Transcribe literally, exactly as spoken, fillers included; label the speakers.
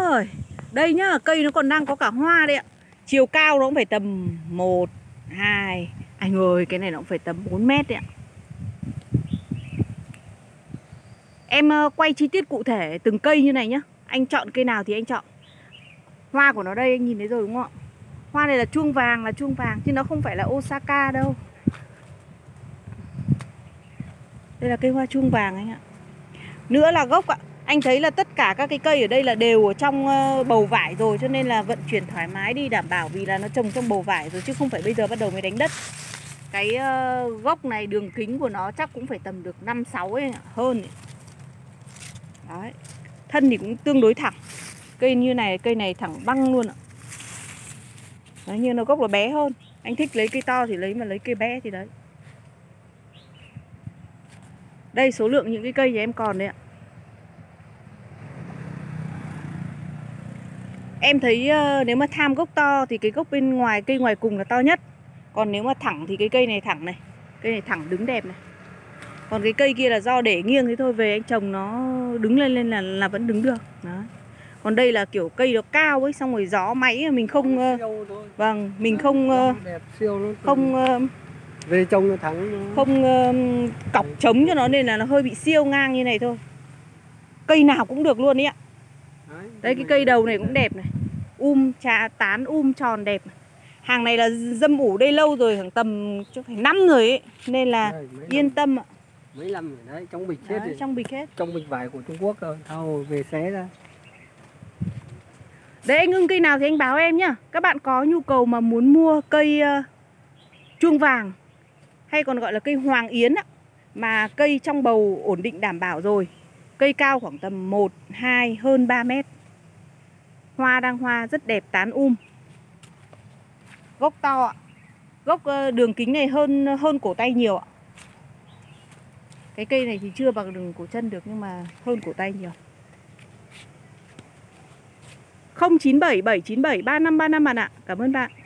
Speaker 1: ơi. Đây nhá, cây nó còn đang có cả hoa đấy ạ. Chiều cao nó cũng phải tầm một, hai. Anh ơi, cái này nó cũng phải tầm bốn mét đấy ạ. Em quay chi tiết cụ thể từng cây như này nhá. Anh chọn cây nào thì anh chọn. Hoa của nó đây anh nhìn thấy rồi đúng không ạ? Hoa này là chuông vàng, là chuông vàng chứ nó không phải là Osaka đâu. Đây là cây hoa chuông vàng anh ạ. Nữa là gốc ạ. Anh thấy là tất cả các cái cây ở đây là đều ở trong bầu vải rồi, cho nên là vận chuyển thoải mái đi, đảm bảo vì là nó trồng trong bầu vải rồi chứ không phải bây giờ bắt đầu mới đánh đất. Cái uh, gốc này đường kính của nó chắc cũng phải tầm được năm sáu ấy, hơn ấy. Đấy. Thân thì cũng tương đối thẳng. Cây như này, cây này thẳng băng luôn ạ. Đấy, nhưng nó gốc là bé hơn. Anh thích lấy cây to thì lấy, mà lấy cây bé thì đấy. Đây số lượng những cái cây thì em còn đấy ạ. Em thấy uh, nếu mà tham gốc to thì cái gốc bên ngoài, cây ngoài cùng là to nhất. Còn nếu mà thẳng thì cái cây này thẳng này. Cây này thẳng đứng đẹp này. Còn cái cây kia là do để nghiêng thế thôi, về anh trồng nó đứng lên lên là là vẫn đứng được. Đó. Còn đây là kiểu cây nó cao ấy, xong rồi gió máy mình không uh, vâng, mình không uh,
Speaker 2: đẹp, siêu
Speaker 1: không uh,
Speaker 2: về trồng nó thẳng nó...
Speaker 1: không uh, cọc trống cho nó nên là nó hơi bị siêu ngang như này thôi. Cây nào cũng được luôn ý ạ. Đấy, đây cái cây đầu này cũng đẹp này. Um trà tán um tròn đẹp này. Hàng này là dâm ủ đây lâu rồi, khoảng tầm phải năm rồi ấy, nên là đây, yên năm, tâm ạ.
Speaker 2: Mấy năm rồi đấy, trong bịch hết rồi.
Speaker 1: Trong bịch hết.
Speaker 2: Trong bịch vải của Trung Quốc rồi, thao về xé ra.
Speaker 1: Đấy, anh ưng cây nào thì anh báo em nhá. Các bạn có nhu cầu mà muốn mua cây uh, chuông vàng, hay còn gọi là cây hoàng yến á, mà cây trong bầu ổn định đảm bảo rồi, cây cao khoảng tầm một, hai, hơn ba mét. Hoa đang hoa rất đẹp, tán um. Gốc to ạ. Gốc uh, đường kính này hơn hơn cổ tay nhiều ạ. Cái cây này thì chưa bằng đường cổ chân được, nhưng mà hơn cổ tay nhiều. Không chín bảy bảy chín bảy ba năm ba năm bạn ạ. Cảm ơn bạn.